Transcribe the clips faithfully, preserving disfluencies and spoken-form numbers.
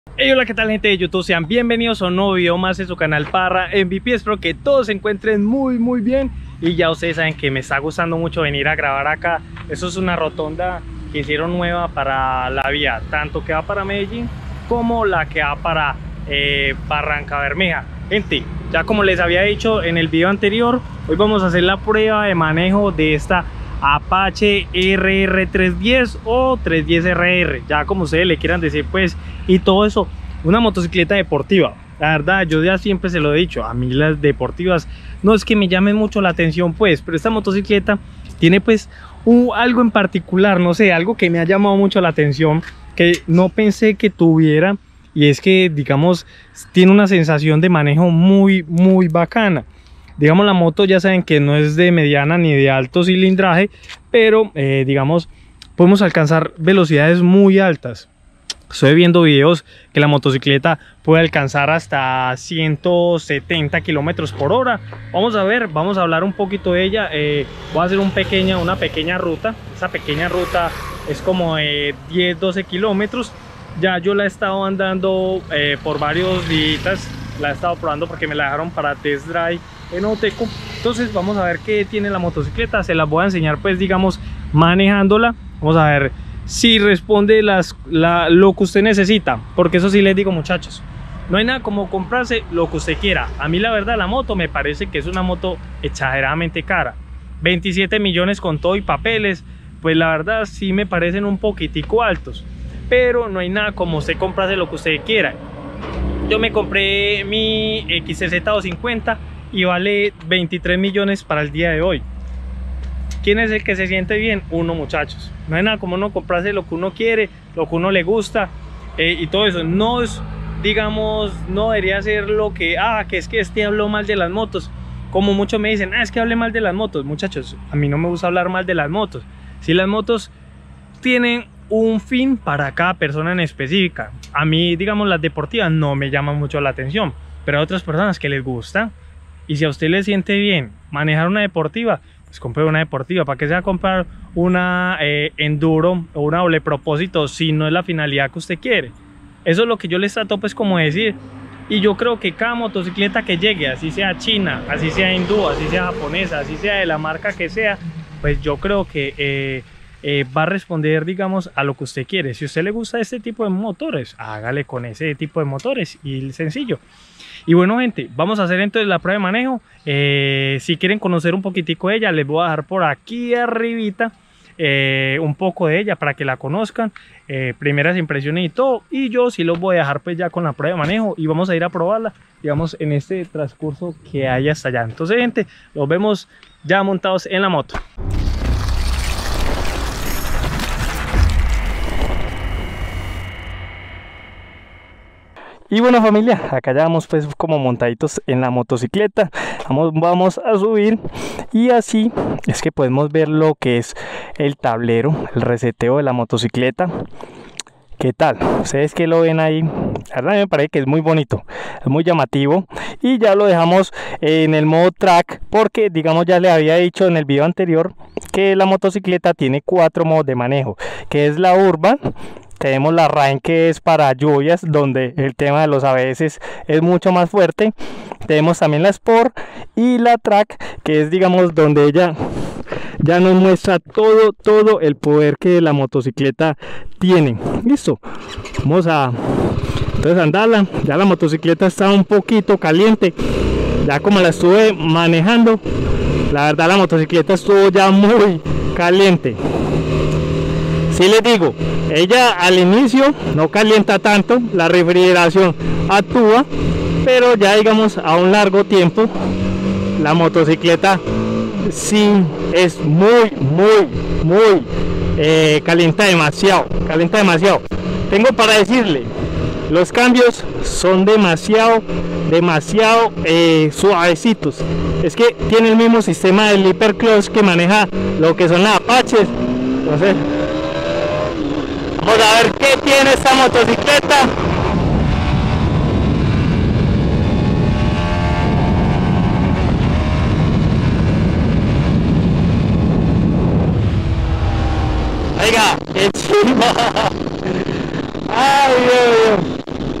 Hey, hola, ¿qué tal, gente de YouTube? Sean bienvenidos a un nuevo video más en su canal Parra M V P. Espero que todos se encuentren muy muy bien. Y ya ustedes saben que me está gustando mucho venir a grabar acá. Eso es una rotonda que hicieron nueva para la vía, tanto que va para Medellín como la que va para eh, Barranca Bermeja. Gente, ya como les había dicho en el video anterior, hoy vamos a hacer la prueba de manejo de esta Apache R R trescientos diez o trescientos diez R R, ya como ustedes le quieran decir, pues, y todo eso. Una motocicleta deportiva. La verdad, yo ya siempre se lo he dicho, a mí las deportivas no es que me llamen mucho la atención, pues, pero esta motocicleta tiene pues un, algo en particular, no sé, algo que me ha llamado mucho la atención, que no pensé que tuviera, y es que, digamos, tiene una sensación de manejo muy muy bacana. Digamos, la moto ya saben que no es de mediana ni de alto cilindraje, pero eh, digamos, podemos alcanzar velocidades muy altas. Estoy viendo videos que la motocicleta puede alcanzar hasta ciento setenta kilómetros por hora. Vamos a ver, vamos a hablar un poquito de ella. Eh, voy a hacer un pequeña, una pequeña ruta. Esa pequeña ruta es como de diez doce kilómetros. Ya yo la he estado andando eh, por varios días. La he estado probando porque me la dejaron para test drive en Oteco. Entonces vamos a ver qué tiene la motocicleta. Se las voy a enseñar, pues, digamos, manejándola. Vamos a ver si responde las, la, lo que usted necesita, porque eso sí les digo, muchachos, no hay nada como comprarse lo que usted quiera. A mí la verdad la moto me parece que es una moto exageradamente cara. Veintisiete millones con todo y papeles, pues la verdad sí me parecen un poquitico altos, pero no hay nada como usted comprarse lo que usted quiera. Yo me compré mi X C Z doscientos cincuenta y vale veintitrés millones para el día de hoy. ¿Quién es el que se siente bien? Uno, muchachos. No hay nada como uno comprarse lo que uno quiere, lo que uno le gusta, eh, y todo eso. No es, digamos, no debería ser lo que, ah, que es que este habló mal de las motos. Como muchos me dicen, ah, es que hablé mal de las motos. Muchachos, a mí no me gusta hablar mal de las motos. Si las motos tienen un fin para cada persona en específica. A mí, digamos, las deportivas no me llaman mucho la atención, pero hay otras personas que les gusta. Y si a usted le siente bien manejar una deportiva, pues compre una deportiva. ¿Para qué se va a comprar una eh, enduro o una doble propósito si no es la finalidad que usted quiere? Eso es lo que yo les trato, pues, como decir. Y yo creo que cada motocicleta que llegue, así sea china, así sea hindú, así sea japonesa, así sea de la marca que sea, pues yo creo que eh, eh, va a responder, digamos, a lo que usted quiere. Si a usted le gusta este tipo de motores, hágale con ese tipo de motores, y sencillo. Y bueno, gente, vamos a hacer entonces la prueba de manejo. Eh, si quieren conocer un poquitico de ella, les voy a dejar por aquí arribita eh, un poco de ella para que la conozcan, eh, primeras impresiones y todo. Y yo sí los voy a dejar pues ya con la prueba de manejo y vamos a ir a probarla, digamos, en este transcurso que hay hasta allá. Entonces, gente, los vemos ya montados en la moto. Y bueno, familia, acá ya vamos pues como montaditos en la motocicleta. Vamos, vamos a subir y así es que podemos ver lo que es el tablero, el reseteo de la motocicleta. ¿Qué tal? Ustedes que lo ven ahí, la verdad me parece que es muy bonito, es muy llamativo. Y ya lo dejamos en el modo track porque, digamos, ya le había dicho en el video anterior que la motocicleta tiene cuatro modos de manejo, que es la urban. Tenemos la Rain, que es para lluvias, donde el tema de los A B S es mucho más fuerte. Tenemos también la Sport y la Track, que es, digamos, donde ella ya nos muestra todo, todo el poder que la motocicleta tiene. Listo, vamos a entonces andarla. Ya la motocicleta está un poquito caliente, ya como la estuve manejando, la verdad la motocicleta estuvo ya muy caliente. Sí les digo, ella al inicio no calienta tanto, la refrigeración actúa, pero ya, digamos, a un largo tiempo la motocicleta sí es muy muy muy eh, calienta demasiado, calienta demasiado. Tengo para decirle, los cambios son demasiado demasiado eh, suavecitos. Es que tiene el mismo sistema del hiperclutch que maneja lo que son las Apaches. Entonces vamos a ver qué tiene esta motocicleta. Oiga, qué chimba. Ay, Dios, Dios.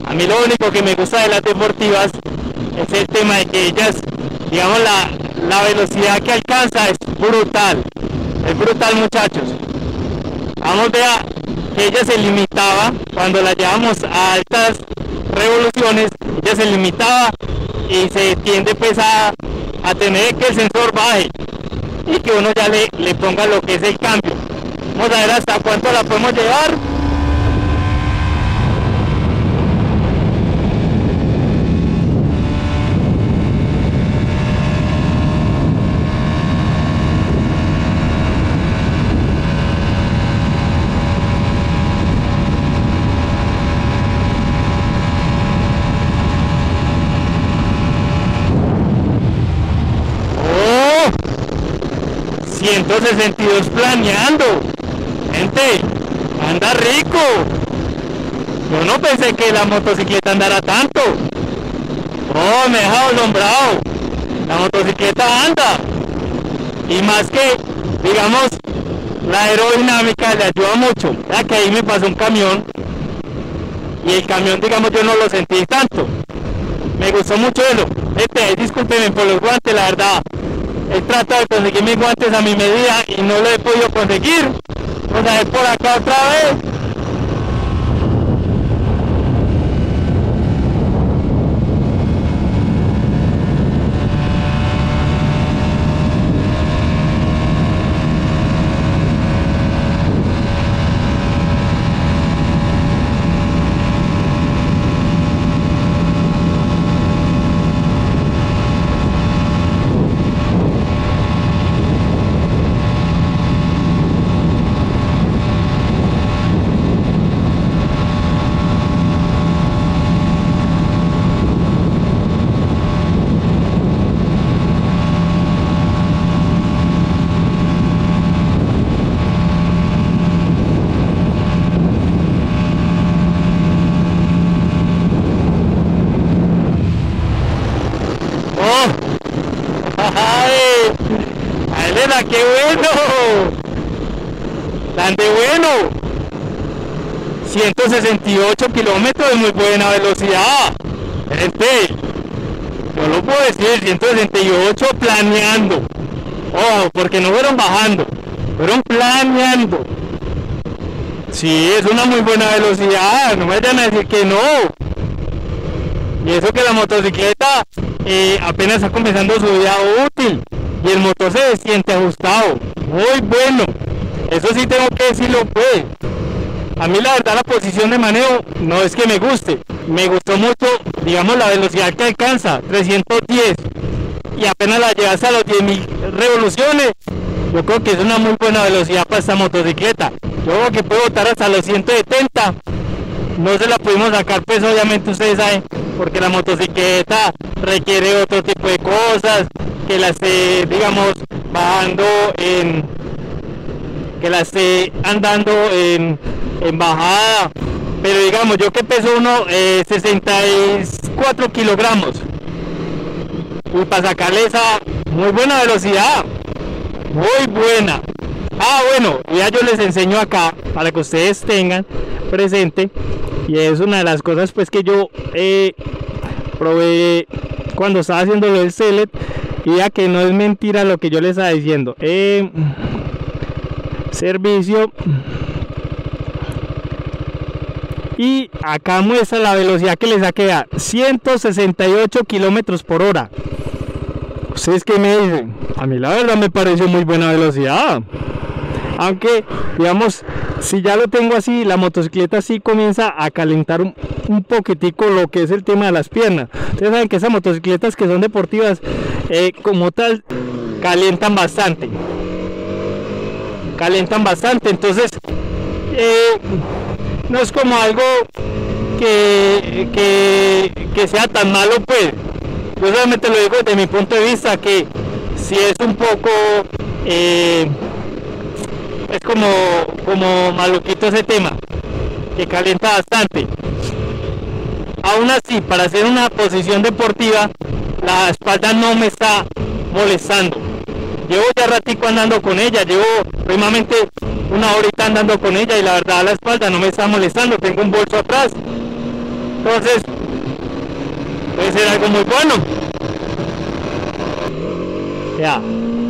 A mí lo único que me gusta de las deportivas es el tema de que ellas, digamos, la, la velocidad que alcanza es brutal, es brutal, muchachos. Vamos, vea que ella se limitaba, cuando la llevamos a altas revoluciones, ella se limitaba y se tiende pues a, a tener que el sensor baje y que uno ya le, le ponga lo que es el cambio. Vamos a ver hasta cuánto la podemos llevar. ciento sesenta y dos planeando, gente, anda rico. Yo no pensé que la motocicleta andara tanto. Oh, me he dejado asombrado. La motocicleta anda, y más que, digamos, la aerodinámica le ayuda mucho. Ya que ahí me pasó un camión y el camión, digamos, yo no lo sentí tanto. Me gustó mucho eso. Gente, discúlpenme por los guantes, la verdad. He tratado de conseguir mis guantes a mi medida y no lo he podido conseguir. Vamos a ver por acá otra vez. ¡Qué bueno! ¡Tan de bueno! ciento sesenta y ocho kilómetros de muy buena velocidad. Gente, yo lo puedo decir, ciento sesenta y ocho planeando. Ojo, porque no fueron bajando, fueron planeando. Sí, es una muy buena velocidad, no me vayan a decir que no. Y eso que la motocicleta eh, apenas está comenzando su vida útil. Y el motor se siente ajustado, muy bueno. Eso sí tengo que decirlo, pues. A mí la verdad la posición de manejo no es que me guste. Me gustó mucho, digamos, la velocidad que alcanza, trescientos diez. Y apenas la llevas a los diez mil revoluciones. Yo creo que es una muy buena velocidad para esta motocicleta. Yo creo que puedo botar hasta los ciento setenta. No se la pudimos sacar, pues obviamente ustedes saben, porque la motocicleta requiere otro tipo de cosas, que la esté, digamos, bajando en, que la esté andando en, en bajada. Pero digamos, yo que peso uno eh, sesenta y cuatro kilogramos, y para sacarle esa muy buena velocidad, muy buena. Ah, bueno, ya yo les enseño acá para que ustedes tengan presente, y es una de las cosas pues que yo eh, probé cuando estaba haciendo lo del Select, y ya que no es mentira lo que yo les estaba diciendo. eh, servicio, y acá muestra la velocidad que les saqué a ciento sesenta y ocho kilómetros por hora. ¿Ustedes qué me dicen? A mí la verdad me pareció muy buena velocidad. Aunque, digamos, si ya lo tengo así, la motocicleta sí comienza a calentar un, un poquitico lo que es el tema de las piernas. Ustedes saben que esas motocicletas que son deportivas, eh, como tal, calientan bastante. Calientan bastante, entonces, eh, no es como algo que, que, que sea tan malo, pues. Yo solamente lo digo desde mi punto de vista, que si es un poco... Eh, es como, como maluquito ese tema, que calienta bastante. Aún así, para hacer una posición deportiva, la espalda no me está molestando. Llevo ya ratico andando con ella, llevo primamente una horita andando con ella, y la verdad la espalda no me está molestando. Tengo un bolso atrás Entonces puede ser algo muy bueno. Ya,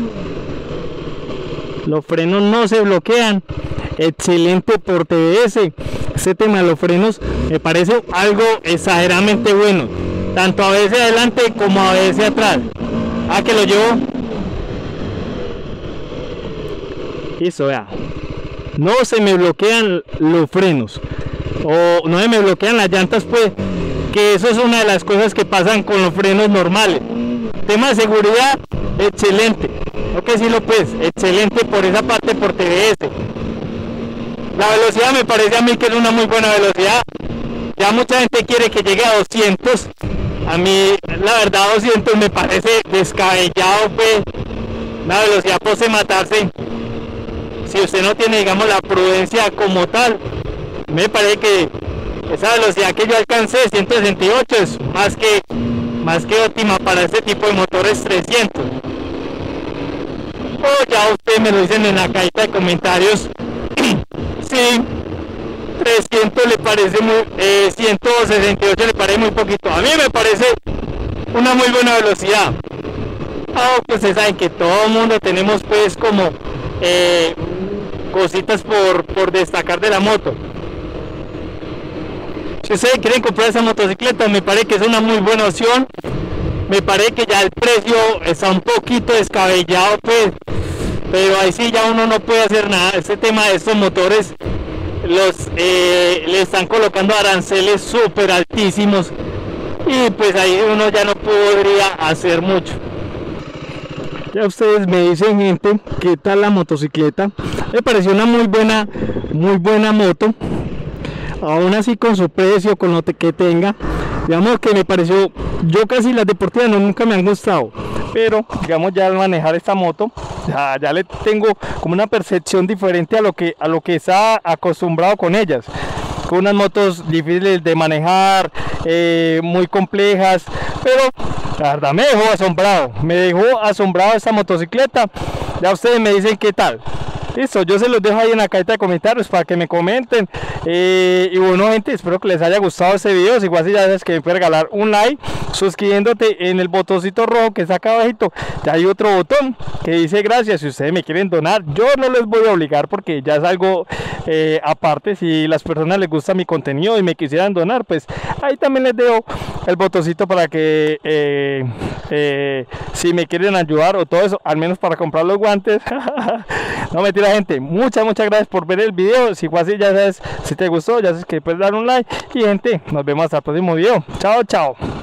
los frenos no se bloquean. Excelente por T V S. Este tema de los frenos me parece algo exageradamente bueno, tanto a veces adelante como a veces atrás. Ah, que lo llevo. Eso, vea, no se me bloquean los frenos o no se me bloquean las llantas, pues, que eso es una de las cosas que pasan con los frenos normales. Tema de seguridad, excelente. No que sí lo pues, excelente por esa parte por T V S. La velocidad me parece a mí que es una muy buena velocidad. Ya mucha gente quiere que llegue a doscientos. A mí la verdad doscientos me parece descabellado, pues. La velocidad puede matarse si usted no tiene, digamos, la prudencia como tal. Me parece que esa velocidad que yo alcancé, ciento sesenta y ocho, es más que más que óptima para este tipo de motores trescientos. O ya ustedes me lo dicen en la cajita de comentarios si trescientos le parece muy, eh, ciento sesenta y ocho le parece muy poquito. A mí me parece una muy buena velocidad. Ah, pues ustedes saben que todo el mundo tenemos pues como eh, cositas por, por destacar de la moto. Si ustedes quieren comprar esa motocicleta, me parece que es una muy buena opción. Me parece que ya el precio está un poquito descabellado, pues, pero ahí sí ya uno no puede hacer nada. Este tema de estos motores los eh, le están colocando aranceles súper altísimos y pues ahí uno ya no podría hacer mucho. Ya ustedes me dicen, gente, qué tal la motocicleta. Me pareció una muy buena muy buena moto, aún así con su precio, con lo que tenga. Digamos que me pareció, yo casi las deportivas no, nunca me han gustado, pero digamos ya al manejar esta moto ya, ya le tengo como una percepción diferente a lo que a lo que está acostumbrado con ellas, con unas motos difíciles de manejar, eh, muy complejas, pero la verdad me dejó asombrado, me dejó asombrado esta motocicleta. Ya ustedes me dicen qué tal. Listo, yo se los dejo ahí en la cajita de comentarios para que me comenten. Eh, y bueno, gente, espero que les haya gustado este video. Si igual si ya sabes que me puedes regalar un like, suscribiéndote en el botoncito rojo que está acá abajito. Ya hay otro botón que dice gracias. Si ustedes me quieren donar, yo no les voy a obligar porque ya es algo eh, aparte. Si las personas les gusta mi contenido y me quisieran donar, pues ahí también les dejo el botoncito para que eh, eh, si me quieren ayudar o todo eso, al menos para comprar los guantes. No, mentira, gente, muchas muchas gracias por ver el video. Si fue así, ya sabes, si te gustó, ya sabes que puedes dar un like. Y gente, nos vemos hasta el próximo video. Chao, chao.